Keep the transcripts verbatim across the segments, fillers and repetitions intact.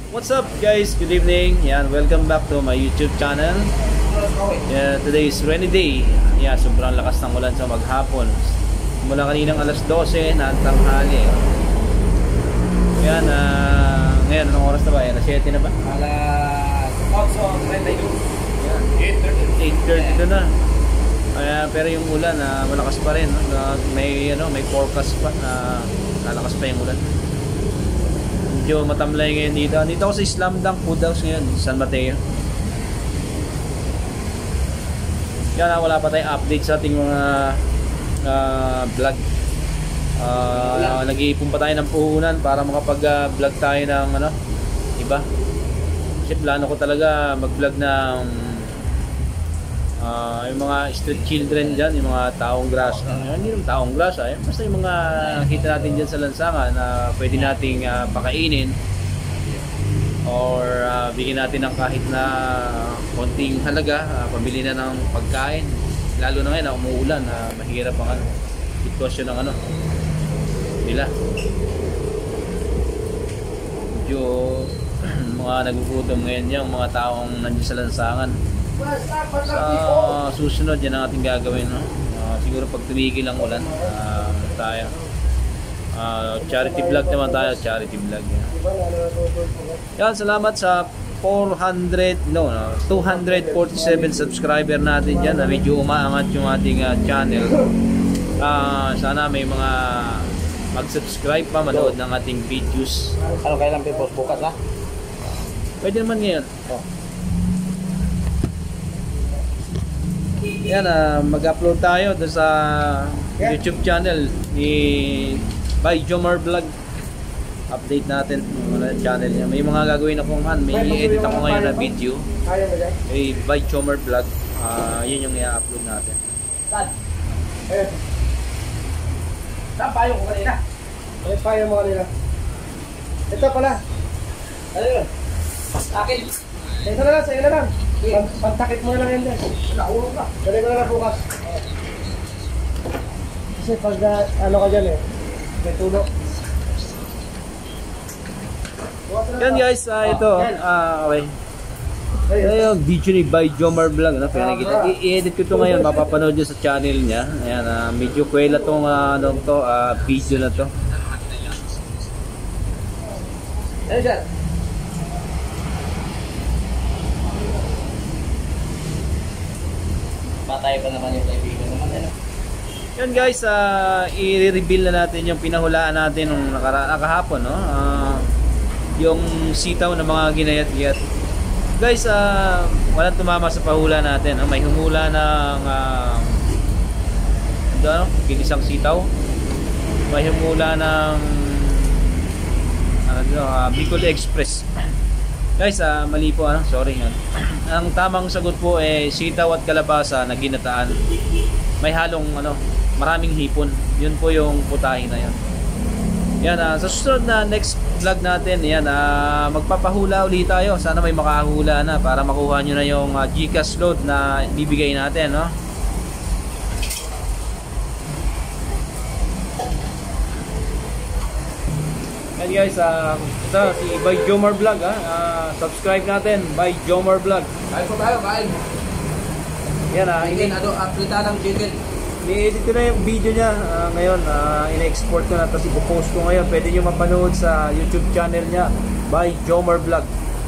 What's up guys? Good evening. Yan, welcome back to my YouTube channel. Yeah, today is rainy day. Yeah, sobrang lakas ng ulan sa maghapon. Mula kaninang alas dose na tanghali. Yan, uh, ngayon anong oras na ba? Alas siyete na ba? Alas eight thirty na. Kaya pero yung ulan uh, malakas pa rin, no? Uh, may ano, may forecast pa na uh, lalakas pa yung ulan. Medyo matamlay ngayon dito. Dito ako sa Slam Dunk Food House ngayon, San Mateo. Yan, uh, wala pa tayong update sa ating mga uh, vlog. Uh, Nag-iipon pa tayo ng puhunan para makapag-vlog tayo ng ano, iba. Kasi plano ko talaga mag-vlog ng uh, yung mga street children dyan, yung mga taong grasa. Uh, hindi yung taong grasa, eh. Basta yung mga kita natin dyan sa lansangan na pwede nating uh, pakainin or uh, bigyan natin ng kahit na konting halaga, uh, pambili na ng pagkain. Lalo na ngayon na umuulan, uh, mahirap ang ano, sitwasyon ng ano nila. Medyo mga nagugutom ngayon yung mga taong nandiyan sa lansangan. Sa susunod yan ang ating gagawin, no? Uh, siguro pag tumigil ang ulan, uh, tayo uh, charity vlog naman tayo, charity vlog yan. Yan, salamat sa four hundred, no, no two hundred forty-seven subscriber natin dyan, na medyo umaangat yung ating uh, channel. Uh, sana may mga mag-subscribe pa, manood ng ating videos. Ano kailan pipost? Bukas ha? Pwede naman ngayon. Oh. Yan, uh, mag-upload tayo doon sa YouTube channel ni by Jomar Vlog. Update natin yung channel niya. May mga gagawin akong man. May i-edit ako ngayon na video. May by Jomar Vlog. Uh, yun yung i-upload natin. Saan? Eh. Saan payo ko kanina? May payo mo kanina. Ito pala. Ano yun? Akin. Ito na lang, sa'yo na lang. Pantakit mo na lang yun din. Nakulong ka. Dali mo na lang bukas. Kasi pag uh, ano ka dyan eh, may tulo. Yan guys, uh, ito. Uh, okay. Ito yung video ni by Jomar Vlog. Ano? I-edit ko ito ngayon, mapapanood nyo sa channel niya. Ayan, uh, medyo kwela itong uh, ano to, uh, video na to. Ano dyan? Patay pa naman yung kaibigan naman. Ano? Yan guys, uh, i-reveal na natin yung pinahulaan natin nung nakahapon, no? Uh, yung sitaw na mga ginayat-giyat. Guys, uh, walang tumama sa pahula natin. Uh, may humula ng uh, ano, ginisang sitaw. May humula ng ano, uh, Bicol Express. Guys, uh, mali po, ano? Sorry. Ano? Ang tamang sagot po ay eh, sitaw at kalabasa na ginataan. May halong ano, maraming hipon. Yun po yung putahe na yun. Yan, uh, sa susunod na next vlog natin, yan, uh, magpapahula ulit tayo. Sana may makahula na para makuha nyo na yung uh, Gcash load na bibigay natin, no? Yan guys, uh, ito si by Jomar Vlog, ha? Uh, subscribe natin, by Jomar Vlog. Kain po tayo, kain. Yan, uh, Chicken, ano, aprita ng chicken. I-edit ko na yung video niya uh, ngayon, uh, ina-export ko na, tapos ipopost ko ngayon. Pwede nyo mapanood sa YouTube channel niya by Jomar Vlog.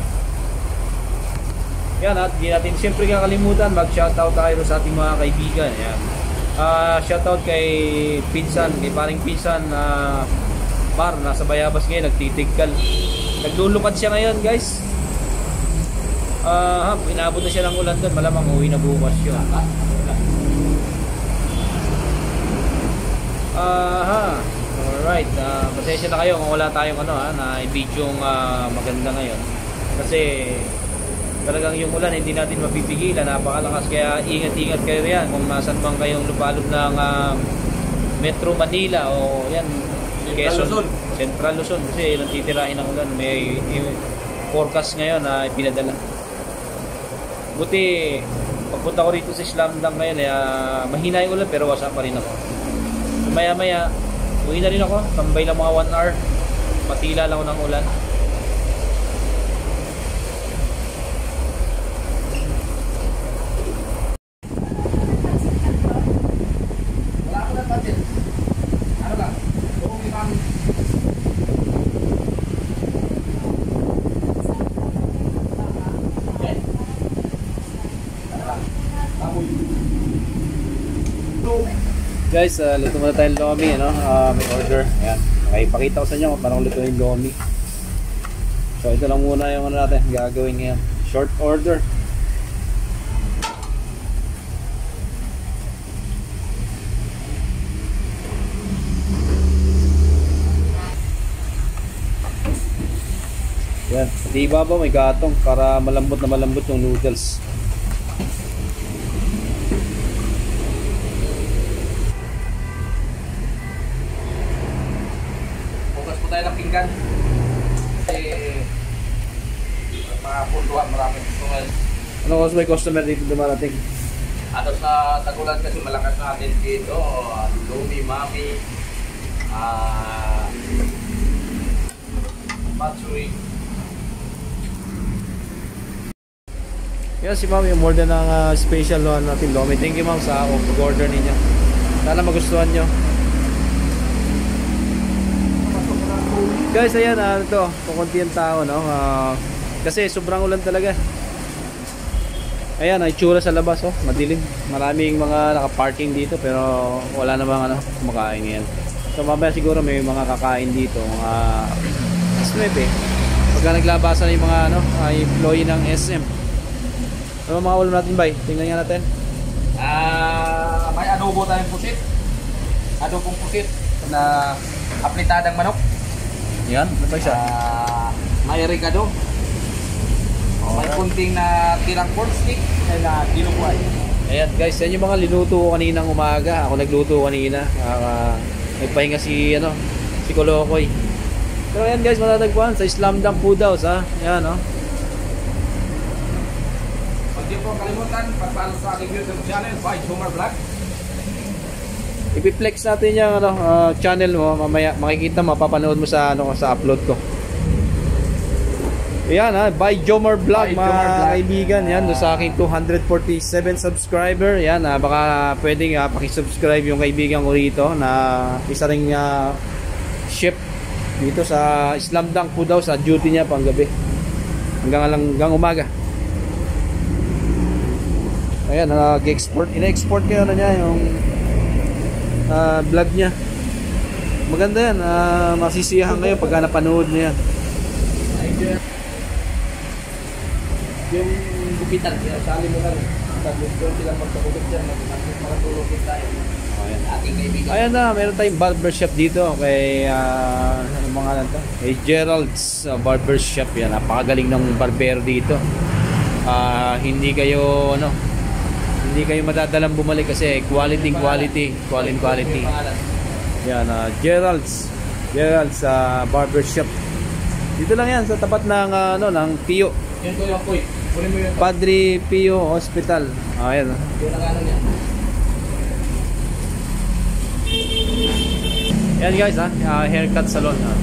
Yan, at di natin siyempre kakalimutan mag-shoutout tayo sa ating mga kaibigan. Yan. Uh, shoutout kay Pinsan, kay paring Pinsan na uh, Par, nasa Bayabas ngayon, nagtitigkal. Naglulukad siya ngayon guys. Uh, ha, inabot na siya ng ulan doon, malamang uwi na bukas yun. Aha, uh, alright, uh, pasensya na kayo kung wala tayong ano, ha, na video uh, maganda ngayon. Kasi talagang yung ulan hindi natin mapipigilan, napakalakas. Kaya ingat-ingat kayo yan kung nasan man kayong lupalop ng uh, Metro Manila o yan, Quezon, Luzon. Central Luzon. Kasi nagtitirahin ng ulan, may, may forecast ngayon na pinadala. Buti pagpunta ko rito sa Slam Dunk ngayon, eh, uh, mahina yung ulan pero wasa pa rin ako. Maya maya uwi na rin ako, tambay lang mga one hour, patila lang ako ng ulan. Guys, uh, luto muna tayong lomi, ano? Uh, may order. Ayan. Okay, pakita ko sa inyo kung paano luto yung lomi. So ito lang muna yung ano natin gagawin ngayon. Short order. Yan, pati ibabaw may gatong para malambot na malambot yung noodles. Bukas po tayo ng pinggan. Eh, mga punduan, maraming punduan. Ano kasi may customer dito dumarating? Ano sa Tagulan kasi malakas natin dito. Lumi, Mami, ah, Matsuri. Yan si ma'am, yung order ng uh, special no, natin lomi. Thank you ma'am sa pag-order ninyo. Sana magustuhan nyo. Guys, ayan, ano to, kukunti yung tao, no? Uh, kasi sobrang ulan talaga. Ayan, ay tsura sa labas, oh, madilim. Maraming mga naka-parking dito pero wala namang ano, kumakain ngayon. So mamaya siguro may mga kakain dito, mga S M P. Pagka naglabasan yung mga ano, ay employee ng S M. Ano mga ulam natin, bay? Tingnan nga natin. Ah, may adobo tayong pusit. Adobong pusit na apritadang manok. Yan, ano pa siya? Ah, may ricado. May kunting na tirang pork stick na dinuguan. Ayan guys, yan yung mga linuto ko kaninang umaga. Ako nagluto kanina. Uh, nagpahinga si ano, si Kolokoy. Pero ayan guys, matatagpuan sa Slam Dunk Food House, ha. Ayan, oh. Huwag niyo po kalimutan, pagpalo sa aking YouTube channel, by Jomar Vlog. Ipiplex natin yung ano, uh, channel mo. Mamaya makikita, mapapanood mo sa ano sa upload ko. Ayan, ha, by Jomar Vlog, By mga Jomar Vlog. kaibigan. Yan, doon sa aking two hundred forty-seven subscriber. Yan, ha, baka pwedeng uh, pakisubscribe yung kaibigan ko rito na isa ring uh, chef dito sa Slam Dunk Food House. Sa duty niya pang gabi hanggang, hanggang umaga. Ayan, nag-export, ina-export kayo na niya yung uh, vlog niya. Maganda yan, uh, masisiyahan kayo pagka napanood niya. Yung gupitan, sali mo lang. Pag-gusto sila magkakugod dyan, makatulog tayo. Ayan. Ating kaibigan. Ayan na, meron tayong barbershop dito kay uh, ano mga lang to? Kay Gerald's uh, Barbershop. Yan, napakagaling ng barbero dito. Uh, hindi kayo ano, hindi kayo madadalang bumalik kasi quality, quality, quality, quality. Yan, uh, Gerald's Gerald's uh, Barbershop. Dito lang yan sa tapat ng uh, ano ng Pio. Yun ko yung point. Kunin mo yung Padre Pio Hospital. Ayan. Yun ang ano niya. Yan guys, ha, uh, haircut salon, ha.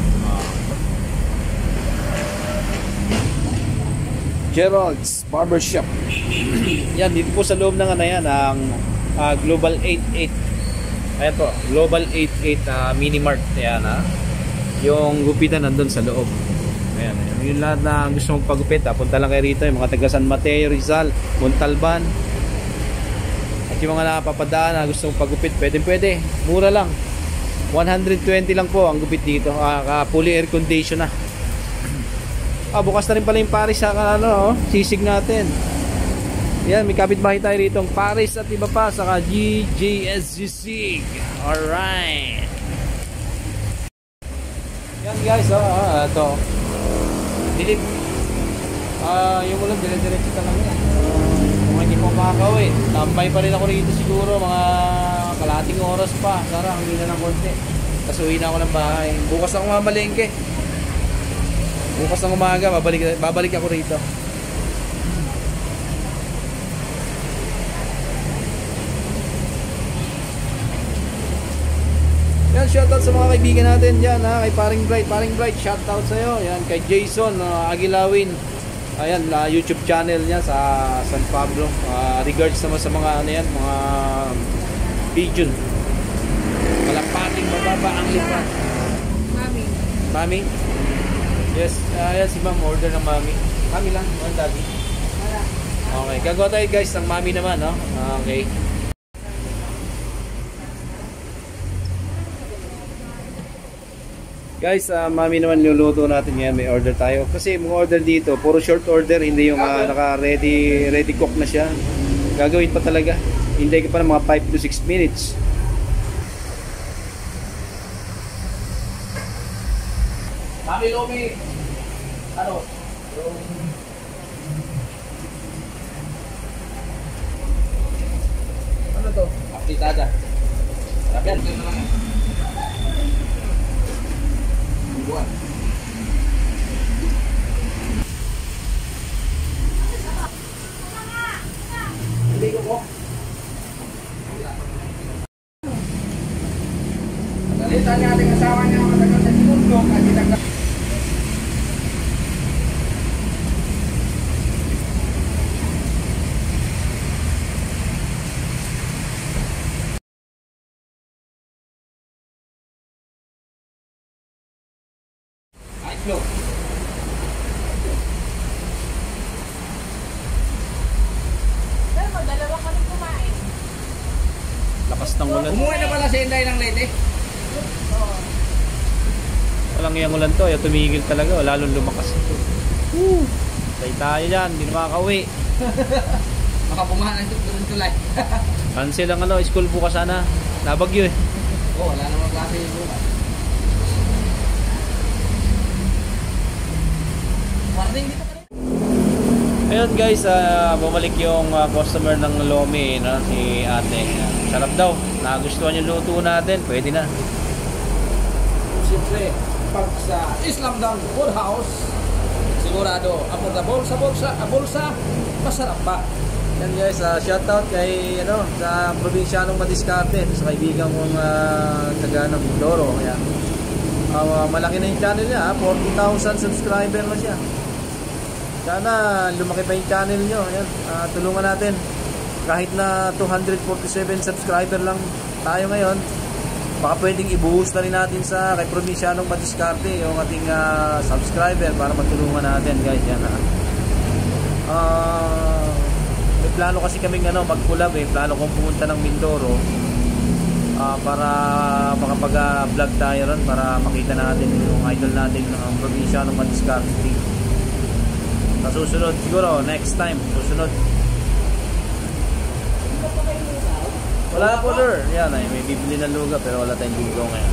Gerald's Barbershop. Yan, dito po sa loob ng ano yan, ang uh, Global eighty-eight. Ayan po, Global eighty-eight uh, Mini Mart. Ayan, ha. Yung gupitan nandun sa loob. Ayan, yung lahat na gusto mong pagupit, ha, punta lang kayo rito. Yung mga taga San Mateo, Rizal, Montalban. At yung mga nakapapadaan na gusto mong pagupit, pwede pwede, mura lang. one hundred twenty lang po ang gupit dito. Uh, fully air condition na. Ah, bukas na rin pala yung Paris sa ano, oh, sisig natin. Yan, may kapitbahay tayo rito, Paris at iba pa, saka G J S Sisig. Alright. Yan guys, oh, oh ito. Dilip. Ah, yung ulan, dire-diretso talaga. Uh, kung hindi ko makakawin, tambay pa rin ako rito siguro, mga kalahating oras pa. Sara, hindi na ng konti. Tapos uwi na ako ng bahay. Bukas ako mamalengke. Bukas ng umaga, babalik, babalik ako rito. Yan, shoutout sa mga kaibigan natin dyan, ha, kay Paring Bright. Paring Bright, shoutout sa'yo. Yan, kay Jason uh, Aguilawin. Ayan, uh, YouTube channel niya sa San Pablo. Uh, regards naman sa mga ano yan, mga pigeon. Kalapating mababa ang lipat. Mami. Mami? Yes, uh, yan si ma'am, order ng mami. Mami lang, one daddy. Wala. Okay, gagawa tayo guys ng mami naman, no? Okay. Guys, uh, mami naman luluto natin ngayon. May order tayo. Kasi mga order dito, puro short order. Hindi yung uh, naka-ready ready cook na siya. Gagawin pa talaga. Hintay ka pa ng mga five to six minutes. Mami Lomi, ano? Yung... Ano to? Apitada. Sarap yan. Buwan. Hindi ko po. Nagalitan niya ating asawa niya matagal sa sinundo kasi nagla... Ayos mo. Pero magdalawa kami kumain. Lakas ng ulan. Umuwi na pala si Inday ng Leyte. Walang iyang ulan to. Ayaw tumigil talaga. Lalong lumakas. Woo! Tayo tayo dyan. Hindi na makakauwi. Baka bumahan ang tulay. Cancel ang ano, school bukas sana. Nabagyo eh. Oo, wala namang klase yung bukas. Warning dito ka rin. Ayun guys, uh, bumalik yung uh, customer ng Lomi, no? Si ate. Sarap daw. Nagustuhan yung luto natin. Pwede na. Siyempre, pag sa Islam Dang Food House, sigurado, affordable sa bulsa, bulsa, masarap pa. Yan guys, uh, shoutout kay ano, sa probinsyanong Madiskarte, sa kaibigan kong uh, taga ng Mindoro. Ayan. Uh, malaki na yung channel niya, forty thousand subscriber na siya. Sana lumaki pa yung channel nyo. Ayan, uh, tulungan natin. Kahit na two hundred forty-seven subscriber lang tayo ngayon, baka pwedeng ibuhos na rin natin sa kay probinsyanong Madiskarte yung ating uh, subscriber para matulungan natin guys. Yan ha. Uh, may plano kasi kaming ano, mag-collab eh. Plano kong pumunta ng Mindoro uh, para makapag-vlog tayo ron, para makita natin yung idol natin ng probinsyanong Madiskarte. Sa susunod siguro, next time, susunod. Wala po sir. Yan ay, may bibili na luga pero wala tayong lugaw ngayon.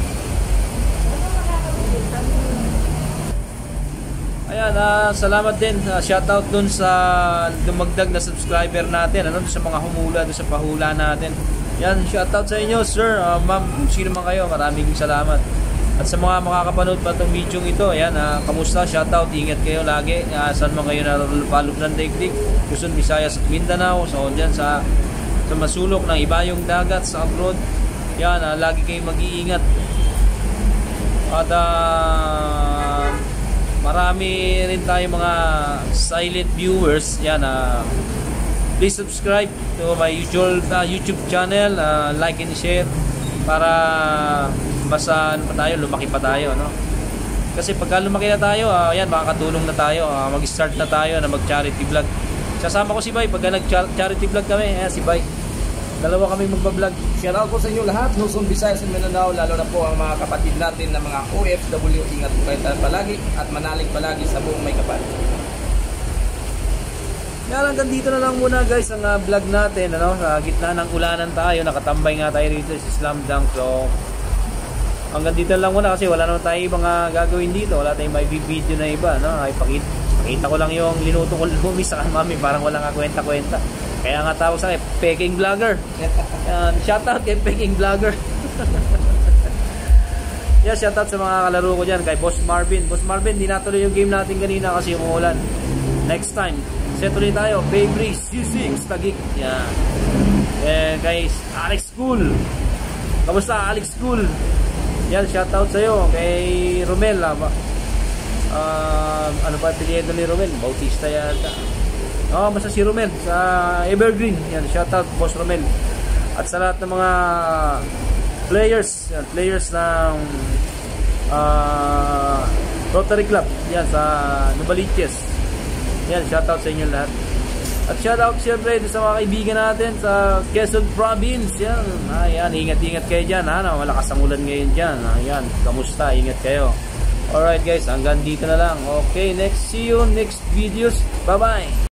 Ayan, uh, salamat din. Uh, shoutout dun sa dumagdag na subscriber natin. Ano, dun sa mga humula, dun sa pahula natin. Yan, shoutout sa inyo sir. Uh, ma'am, sino man kayo, maraming salamat. At sa mga makakapanood pa itong video ito, ayan, uh, kamusta, shoutout, ingat kayo lagi. Uh, saan man kayo naralupalop ng daigdig, Luzon, Visayas at Mindanao. So, dyan sa, sa masulok ng iba yung dagat sa abroad. Yan, uh, lagi kayong mag-iingat. At uh, marami rin tayo mga silent viewers. Yan, uh, please subscribe to my usual uh, YouTube channel, uh, like and share para basta ano pa tayo, lumaki pa tayo, no? Kasi pagka lumaki na tayo, uh, yan, makakatulong na tayo, uh, mag-start na tayo na mag-charity vlog. Sasama ko si Bay pagka nag-charity vlog kami. Ayan, si Bay. Dalawa kami magpa-vlog. Shoutout po sa inyo lahat, Luzon, Visayas at Mindanao, lalo na po ang mga kapatid natin na mga O F W. Ingat po kayo palagi at manalig palagi sa buong may kapal. Yan, hanggang dito na lang muna guys ang uh, vlog natin, ano? Sa gitna ng ulanan tayo, nakatambay nga tayo rito sa Islam Dang. So hanggang dito lang muna kasi wala naman tayo ibang uh, gagawin dito. Wala tayong may video na iba, no? Ay, pakita, pakita ko lang yung linuto ko Lumi sa mami, parang wala nga kwenta-kwenta. Kaya nga tawag sa akin, peking vlogger. Yan, shoutout kay peking vlogger. Yeah, shoutout sa mga kalaro ko dyan, kay Boss Marvin. Boss Marvin, di natuloy yung game natin kanina kasi umuulan. Next time, set ulit tayo, Fabry C six Tagig. Yan. Eh, guys, Alex School. Kamusta Alex School? Yan, shoutout sa'yo kay Romel. Uh, ano pa apelyido ni Romel? Bautista yata. Oh, basta si Romel sa Evergreen. Yan, shoutout Boss Romel. At sa lahat ng mga players, yan, players ng uh, Rotary Club. Yan, sa Novaliches. Yan, shoutout sa inyo lahat. At shoutout siyempre sa mga kaibigan natin sa Quezon Province. Yan, ayan, ingat-ingat kayo dyan. Ha? Malakas ang ulan ngayon dyan. Ayan, kamusta? Ingat kayo. Alright guys, hanggang dito na lang. Okay, next, see you next videos. Bye bye.